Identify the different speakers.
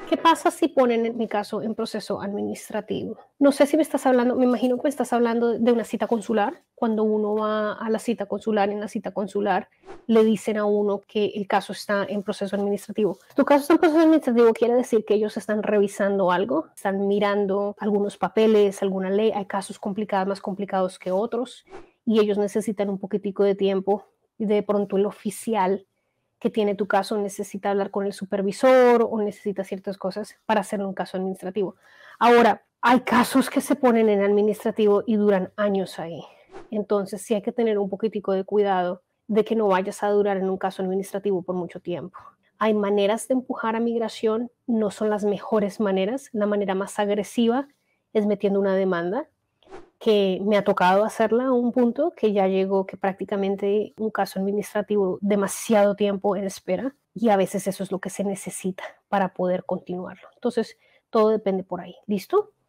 Speaker 1: ¿Qué pasa si ponen, en mi caso, en proceso administrativo? No sé si me estás hablando, me imagino que me estás hablando de una cita consular. Cuando uno va a la cita consular, en la cita consular le dicen a uno que el caso está en proceso administrativo. Tu caso está en proceso administrativo quiere decir que ellos están revisando algo, están mirando algunos papeles, alguna ley. Hay casos complicados, más complicados que otros, y ellos necesitan un poquitico de tiempo. Y de pronto el oficial que tiene tu caso necesita hablar con el supervisor o necesita ciertas cosas para hacer un caso administrativo. Ahora, hay casos que se ponen en administrativo y duran años ahí. Entonces, sí hay que tener un poquitico de cuidado de que no vayas a durar en un caso administrativo por mucho tiempo. Hay maneras de empujar a migración, no son las mejores maneras. La manera más agresiva es metiendo una demanda, que me ha tocado hacerla a un punto que ya llegó que prácticamente un caso administrativo demasiado tiempo en espera, y a veces eso es lo que se necesita para poder continuarlo. Entonces, todo depende por ahí. ¿Listo?